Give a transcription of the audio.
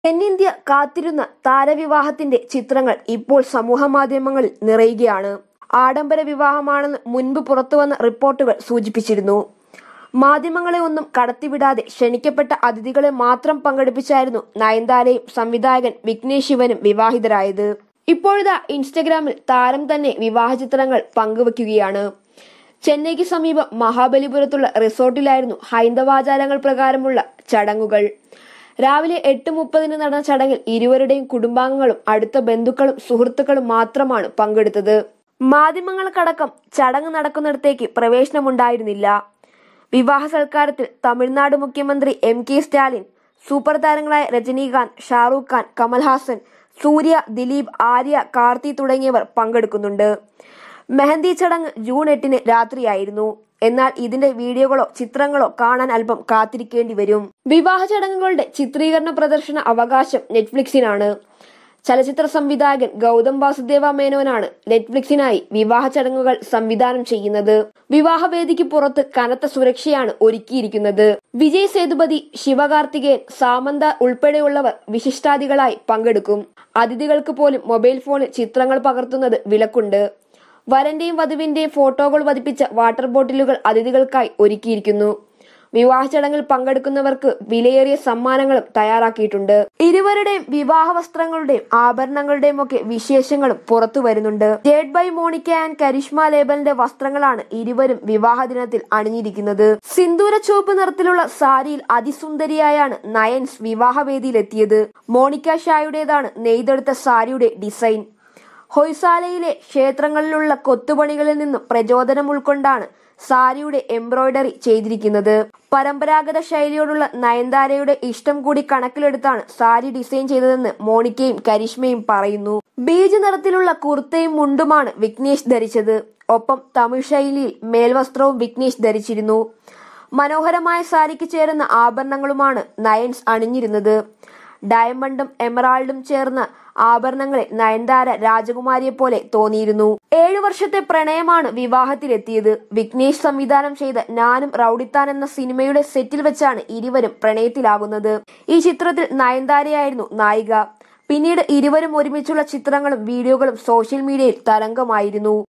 തെന്നിന്ത്യ കാത്തിരുന്ന താരവിവാഹത്തിന്റെ ചിത്രങ്ങൾ ഇപ്പോൾ സമൂഹമാധ്യമങ്ങളിൽ നിറയുകയാണ്. ആഡംബര വിവാഹമാണെന്ന് മുൻപ് പുറത്തുവന്ന റിപ്പോർട്ടുകൾ സൂചിപ്പിച്ചിരുന്നു. മാധ്യമങ്ങളെ ഒന്നും കടത്തിവിടാതെ ക്ഷണിക്കപ്പെട്ട അതിഥികളെ മാത്രം പങ്കെടുപ്പിച്ചായിരുന്നു നയൻതാരയും സംവിധായകൻ വിഘ്നേഷ് ശിവനും വിവാഹിതരായത്. ഇപ്പോഴിതാ ഇൻസ്റ്റഗ്രാമിൽ താരം തന്നെ വിവാഹ ചിത്രങ്ങൾ പങ്കുവയ്ക്കുകയാണ്. ചെന്നൈക്ക് സമീപം മഹാബലിപുരത്തുള്ള റിസോർട്ടിലായിരുന്നു ഹൈന്ദവാചാരങ്ങൾ പ്രകാരമുള്ള ചടങ്ങുകൾ. രാവിലെ 8:30 നടന്ന ചടങ്ങിൽ ഇരുവരുടെയും കുടുംബാംഗങ്ങളും അടുത്ത ബന്ധുക്കളും സുഹൃത്തുക്കളും മാത്രമാണ് പങ്കെടുത്തത്. മാധ്യമങ്ങൾക്കടക്കം ചടങ്ങ് നടക്കുന്നിടത്തേക്ക് പ്രവേശനമുണ്ടായിരുന്നില്ല. വിവാഹ സൽക്കാരത്തിൽ തമിഴ്നാട് മുഖ്യമന്ത്രി MK സ്റ്റാലിൻ, സൂപ്പർ താരങ്ങളായ രജനീകാന്ത്, ഷാറൂഖ് ഖാൻ, കമൽഹാസൻ, സൂര്യ, ദിലീപ്, ആര്യ, കാർത്തി തുടങ്ങിയവർ പങ്കെടുക്കുന്നുണ്ട്. മെഹന്തി ചടങ്ങ് ജൂൺ 8 രാത്രിയായിരുന്നു. എന്നാൽ ഇതിന്റെ വീഡിയോകളോ ചിത്രങ്ങളോ കാണാൻ അല്പം കാത്തിരിക്കേണ്ടി വരും. വിവാഹ ചടങ്ങുകളുടെ ചിത്രീകരണ പ്രദർശന അവകാശം നെറ്റ്ഫ്ലിക്സിനാണ്. ചലച്ചിത്ര സംവിധായകൻ ഗൗതം വാസുദേവ മേനോനാണ് നെറ്റ്ഫ്ലിക്സിനായി വിവാഹ ചടങ്ങുകൾ സംവിധാനം ചെയ്യുന്നത്. വിവാഹവേദിക്ക് പുറത്ത് കനത്ത സുരക്ഷയാണ് ഒരുക്കിയിരിക്കുന്നത്. വിജയ് സേതുപതി, ശിവകാർത്തികേയൻ, സാമന്ത ഉൾപ്പെടെയുള്ളവർ വിശിഷ്ടാതിഥികളായി പങ്കെടുക്കും. അതിഥികൾക്ക് പോലും മൊബൈൽ ഫോണിൽ ചിത്രങ്ങൾ പകർത്തുന്നത് വിലക്കുണ്ട്. വരന്റെയും വധുവിന്റെയും ഫോട്ടോകൾ പതിപ്പിച്ച വാട്ടർ ബോട്ടിലുകൾ അതിഥികൾക്കായി ഒരുക്കിയിരിക്കുന്നു. വിവാഹ ചടങ്ങിൽ പങ്കെടുക്കുന്നവർക്ക് വിലയേറിയ സമ്മാനങ്ങളും തയ്യാറാക്കിയിട്ടുണ്ട്. ഇരുവരുടെയും വിവാഹ വസ്ത്രങ്ങളുടെയും ആഭരണങ്ങളുടെയും ഒക്കെ വിശേഷങ്ങളും പുറത്തു വരുന്നുണ്ട്. Jade by Monica and Karishma ലേബലിന്റെ വസ്ത്രങ്ങളാണ് ഇരുവരും വിവാഹ ദിനത്തിൽ അണിഞ്ഞിരിക്കുന്നത്. സിന്ദൂര ചുവപ്പ് നിറത്തിലുള്ള സാരിയിൽ അതിസുന്ദരിയായാണ് നയൻസ് വിവാഹവേദിയിലെത്തിയത്. മോണിക്ക ഷായുടേതാണ് നെയ്തെടുത്ത സാരിയുടെ ഡിസൈൻ. ഹൊയ്സാലയിലെ ക്ഷേത്രങ്ങളിലുള്ള കൊത്തുപണികളിൽ നിന്നും പ്രചോദനം ഉൾക്കൊണ്ടാണ് സാരിയുടെ എംബ്രോയിഡറി ചെയ്തിരിക്കുന്നത്. പരമ്പരാഗത ശൈലിയോടുള്ള നയൻതാരയുടെ ഇഷ്ടം കൂടി കണക്കിലെടുത്താണ് സാരി ഡിസൈൻ ചെയ്തതെന്ന് മോണിക്കയും കരിഷ്മയും പറയുന്നു. ബീജ് നിറത്തിലുള്ള കുർത്തയും മുണ്ടുമാണ് വിഘ്നേഷ് ധരിച്ചത്. ഒപ്പം തമിഴ് ശൈലിയിൽ മേൽവസ്ത്രവും വിഘ്നേഷ് ധരിച്ചിരുന്നു. മനോഹരമായ സാരിക്ക് ചേരുന്ന ആഭരണങ്ങളുമാണ് നയൻസ് അണിഞ്ഞിരുന്നത്. ഡയമണ്ടും എമറാൾഡും ചേർന്ന ആഭരണങ്ങളിൽ നയൻതാര രാജകുമാരിയെ പോലെ തോന്നിയിരുന്നു. 7 വർഷത്തെ പ്രണയമാണ് വിവാഹത്തിലെത്തിയത്. വിഘ്നേഷ് സംവിധാനം ചെയ്ത ഞാനും റൌഡിത്താൻ എന്ന സിനിമയുടെ സെറ്റിൽ വെച്ചാണ് ഇരുവരും പ്രണയത്തിലാകുന്നത്. ഈ ചിത്രത്തിൽ നയൻതാരയായിരുന്നു നായിക. പിന്നീട് ഇരുവരും ഒരുമിച്ചുള്ള ചിത്രങ്ങളും വീഡിയോകളും സോഷ്യൽ മീഡിയയിൽ തരംഗമായിരുന്നു.